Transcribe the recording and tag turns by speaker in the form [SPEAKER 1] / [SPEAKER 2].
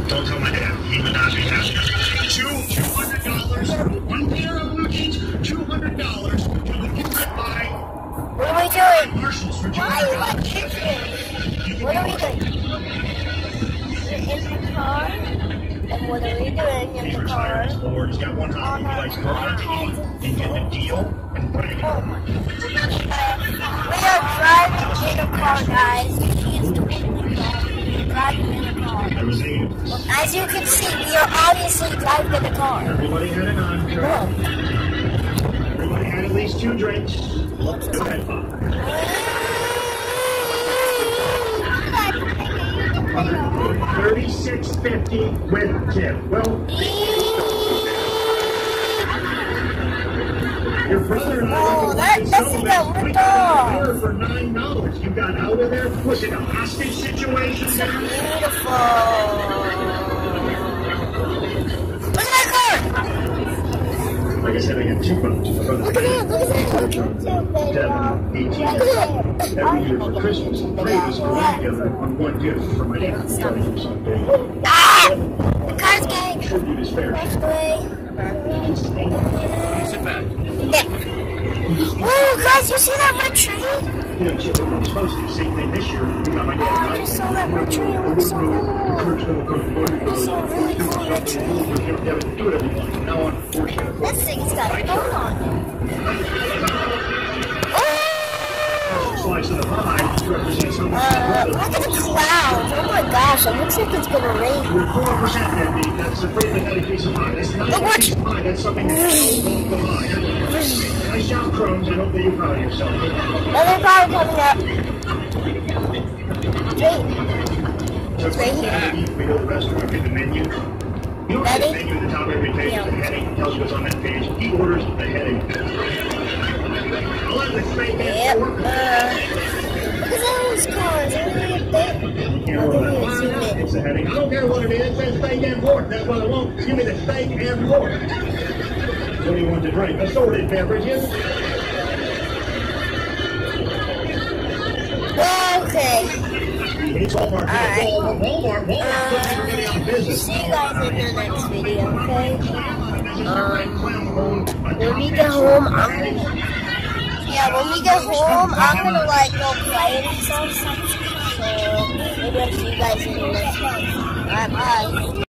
[SPEAKER 1] Don't tell my dad. He would not be happy. $200 for one pair of blue jeans. $200 to the gift by.
[SPEAKER 2] What are we doing?
[SPEAKER 1] Marshalls for
[SPEAKER 2] Why are you like kicking? What are we doing? We're in the car. And what are we doing in the car?
[SPEAKER 1] Lord, he's got one hot price car. And get the deal and put it in.
[SPEAKER 2] We are driving in a car, guys. He is driving in a car. As you can see, we are obviously driving in a car.
[SPEAKER 1] Everybody had an entree. Everybody had at least 2 drinks. Let's go ahead, Bob. $36.50 with tip. Well, your brother and I
[SPEAKER 2] that's a good dog.
[SPEAKER 1] For $9. You got out of there. Was it a hostage situation?
[SPEAKER 2] Beautiful. Look at that car.
[SPEAKER 1] Like I said, I got 2 boats.
[SPEAKER 2] Look at that. Look at that.
[SPEAKER 1] 7, 18. Every year for Christmas, the three of us go together on one gift for my dad.
[SPEAKER 2] Ah! The car's getting.
[SPEAKER 1] Tribute is fair.
[SPEAKER 2] Next way.
[SPEAKER 1] Sit back.
[SPEAKER 2] Yeah. Whoa, guys, you see that red tree?
[SPEAKER 1] You know, Chip, we're supposed to do the same thing this year. We got my dad.
[SPEAKER 2] Oh, I just saw that red tree. It looks so cool. It's so really cool red tree.
[SPEAKER 1] Do it every month. Now on, force it.
[SPEAKER 2] This thing's got a phone on it.
[SPEAKER 1] Slice of the pie represents how much
[SPEAKER 2] Look at the clouds. Oh my gosh, it looks like it's gonna rain.
[SPEAKER 1] You're 4% Andy. That's a pretty pathetic piece of pie. That's not a piece of pie. That's something that's so behind. Nice job, Crohn's. I hope that you're proud of yourself.
[SPEAKER 2] Another car coming up. Wait. It's right here.
[SPEAKER 1] We go to the restaurant, get the menu. You don't get the menu at the top of every page. The heading tells you what's on that page. He orders the heading. I'll have the steak and pork.
[SPEAKER 2] Look at those cars. They're really big.
[SPEAKER 1] It's the heading. I don't care what it is. It says steak and pork. That's what I want. Give me the steak and pork. What do you want to drink? Assorted beverages.
[SPEAKER 2] Okay.
[SPEAKER 1] It's Walmart.
[SPEAKER 2] Alright.
[SPEAKER 1] Walmart puts everybody out of business.
[SPEAKER 2] See you guys in the next video, okay? When we get home, when we get home, I'm gonna like go play and stuff. So maybe I'll see you guys in the next video. Alright, bye.